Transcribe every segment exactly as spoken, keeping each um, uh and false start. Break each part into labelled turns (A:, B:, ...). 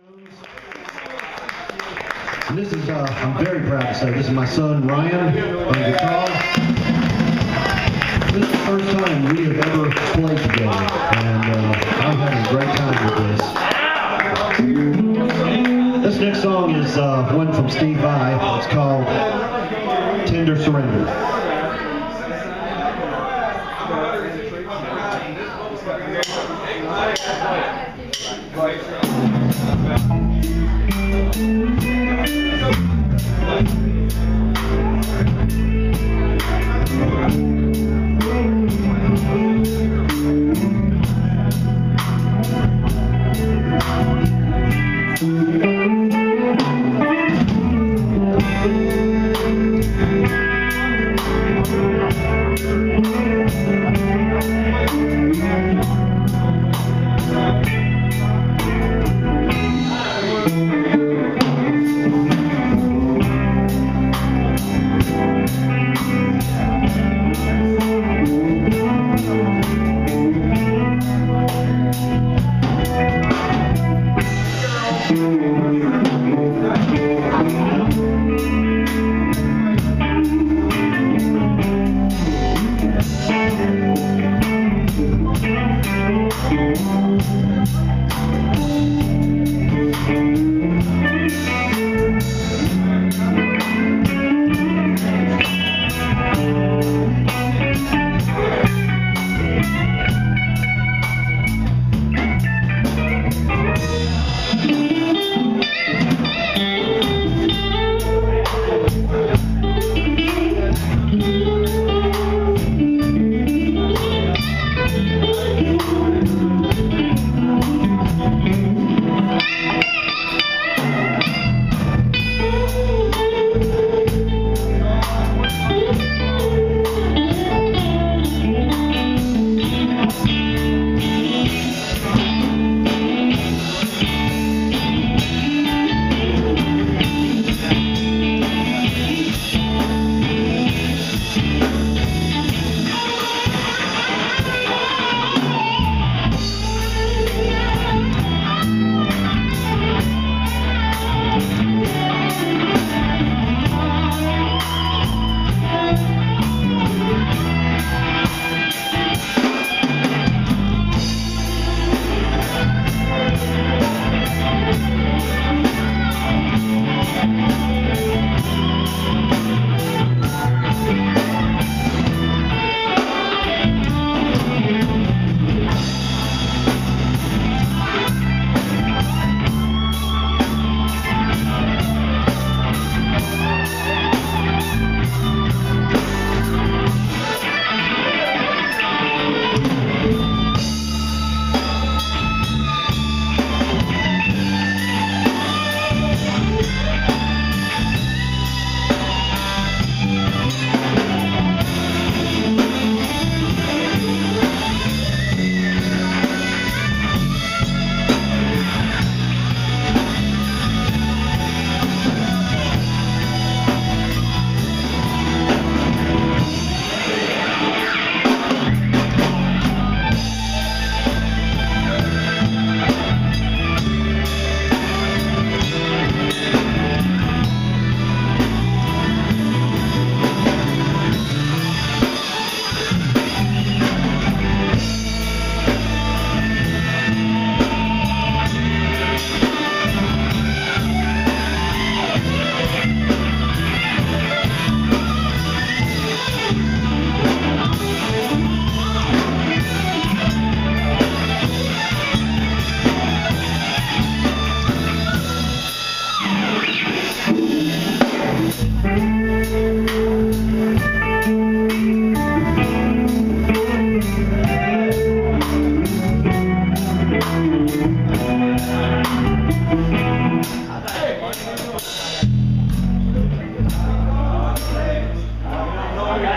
A: And this is, uh, I'm very proud to say, this is my son Ryan on guitar. This is the first time we have ever played together, and uh, I'm having a great time with this. This next song is uh, one from Steve Vai. It's called Tender Surrender.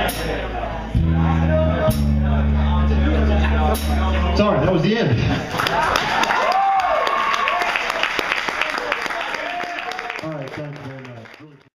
A: Sorry, that was the end.